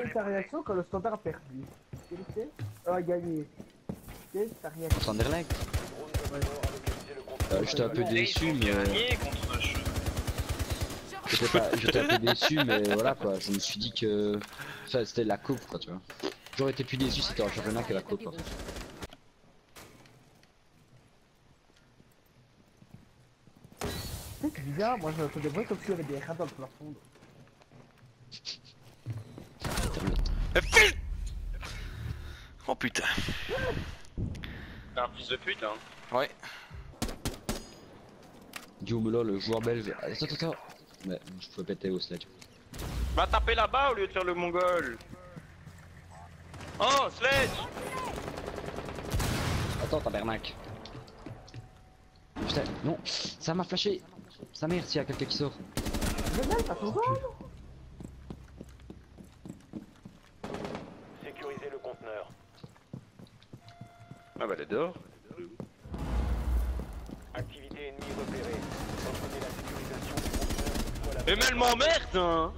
ta réaction quand le standard a perdu? Quelle était? A gagné. Quelle est ta réaction? Sanderlect. Ouais. J'étais un peu déçu, mais. J'étais un peu déçu, mais voilà quoi. Je me suis dit que. Enfin, c'était la coupe quoi, tu vois. J'aurais été plus déçu si c'était un championnat que la coupe quoi. C'est bizarre, moi j'entends des bruits comme s'il y avait des rats dans le plafond. Oh putain. T'es un fils de pute hein. Ouais. Dioumelo, le joueur belge. Attends. Mais je pouvais péter au sledge. Va taper là-bas au lieu de faire le mongol. Oh, Sledge. Attends, tabernacle. Putain, non, ça m'a flashé. Sa mère, s'il y a quelqu'un qui sort. Sécurisez le conteneur. Ah bah elle est dehors. Activité ennemie repérée. Reprenez la sécurisation du conteneur. Voilà. Mais elle m'emmerde hein.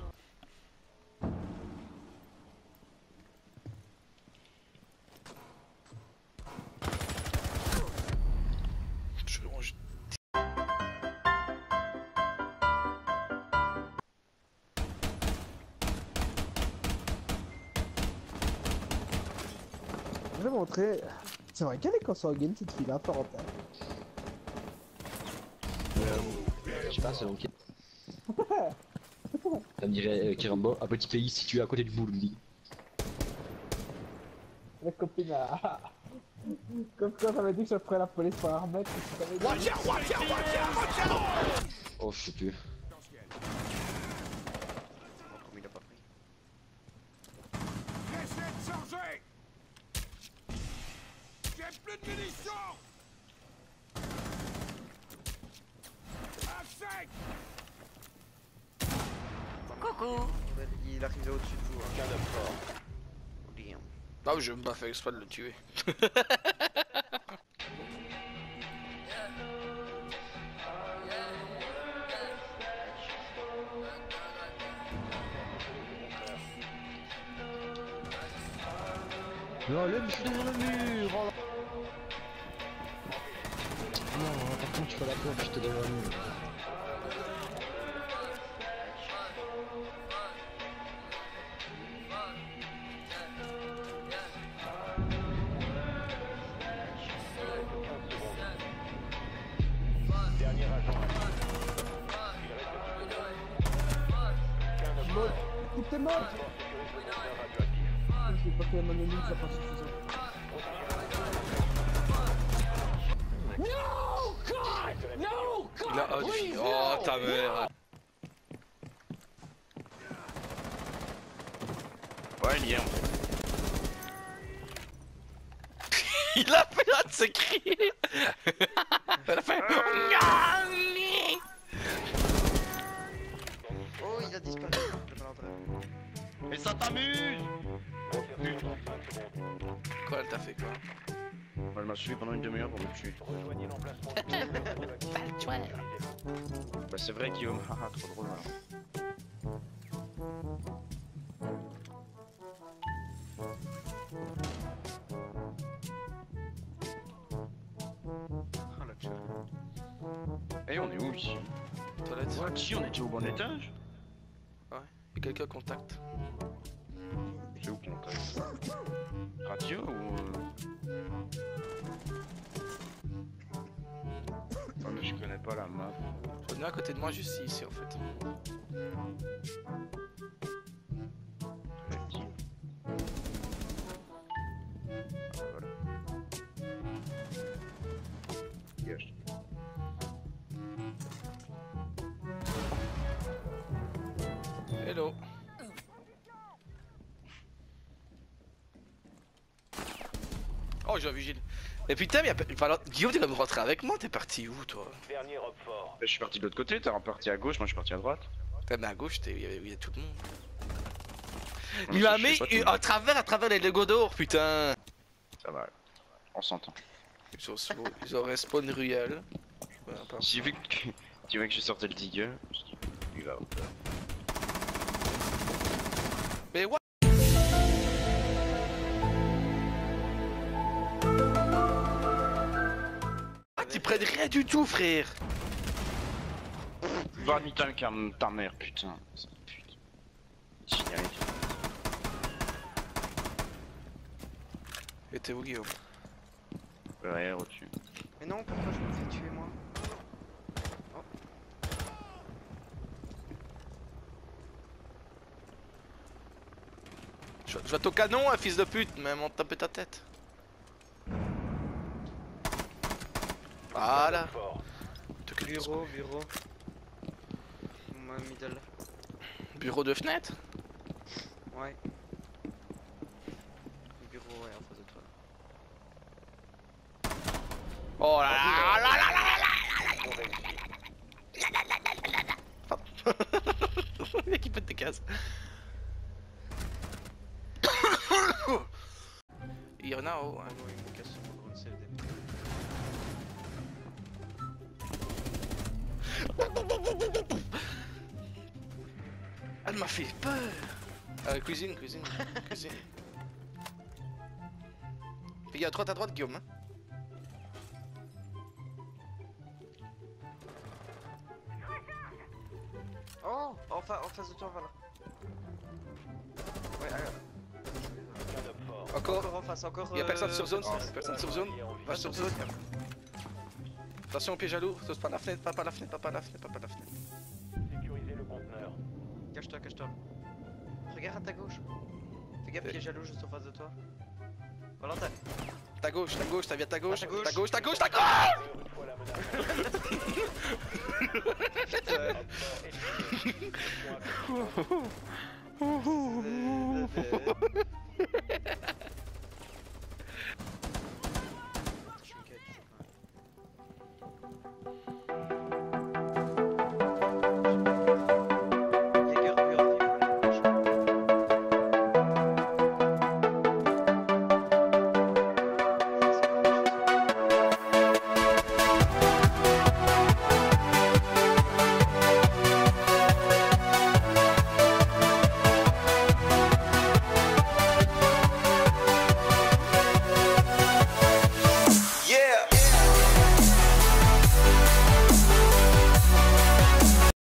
Je vais montrer. C'est vrai qu'elle est consanguine cette fille là, parenthèse. Je sais pas, c'est ok. Ça me dirait Kirambo, un petit pays situé à côté du Burundi. La copine a. Comme quoi, ça m'a dit que je ferais la police pour la remettre. Oh, je sais plus. Il a pas pris. J'essaie de changer. J'ai plus de munitions. À sec. Coucou. Il arrivait au-dessus de vous. Aucun homme fort. Oubliez. Ah oui, je vais pas faire exprès de le tuer. Non, je suis derrière le mur. Oh là. Non, par contre, tu fais la courbe, je te derrière le mur. Dernier agent. Tout est mort. Je sais pas qu'il y a mon ennemi, ça passe suffisant. Il a... Oh ta mère. Ouais, il y est en fait. Il a fait un de ses cris. Elle a fait... Oh, il a disparu. Mais ça t'amuse. Quoi, elle t'a fait quoi? Elle m'a suivi pendant une demi-heure pour me tuer. Rejoignez l'emplacement. Bah c'est vrai Guillaume, haha trop drôle alors. Ah la tchère. Eh on est où ici? Toilette. What? Si on était au bon étage? Ouais. Et quelqu'un contacte. C'est où qu'on tape? Radio ou Oh mais je connais pas la map. Venez à côté de moi, juste ici en fait. Petit. Ah, voilà. Dégage. Hello. Oh, j'ai un vigile. Mais putain, Guillaume, t'es quand même rentré avec moi, t'es parti où toi? Dernier homme fort. Je suis parti de l'autre côté, t'es reparti à gauche, moi je suis parti à droite. T'es à gauche, il y a tout le monde. Ouais, Il ça, m'a je mis sais pas tout. à travers les Lego d'or, putain. Ça va, on s'entend. Ils ont respawn ruelle. J'ai vu que tu vois que je sortais le digger, je dis, il va. Mais what? comprennent rien du tout, frère. Va niquer ta mère, putain. Putain. J'y arrive. Et t'es où, Guillaume? Ouais, au-dessus. Mais non, pourquoi je me fais tuer moi? Je vais au canon, un fils de pute, mais m'en taper ta tête. Voilà. Fort. Bureau. Middle. Bureau de fenêtre. Ouais. Bureau, ouais, en face de toi. Oh là là là là là. Le mec il pète des cases. Il y en a en haut, hein. Ah ouais, il me casse son drone CLD. Elle m'a fait peur. Cuisine. Il y a 3 à droite, Guillaume. Hein. Oh, en face de toi, voilà. Ouais, encore en face, encore. Il y a personne sur zone. Oh, Personne sur zone. Va sur zone. Attention, piège à lourd. Saute pas la fenêtre, pas la fenêtre. Sécuriser le conteneur. Cache-toi. Regarde à ta gauche. Fais gaffe, il est jaloux juste en face de toi. Valentin. Ta gauche, t'as bien ta gauche. Ta gauche. Ta gauche. Une fois la menace. Putain.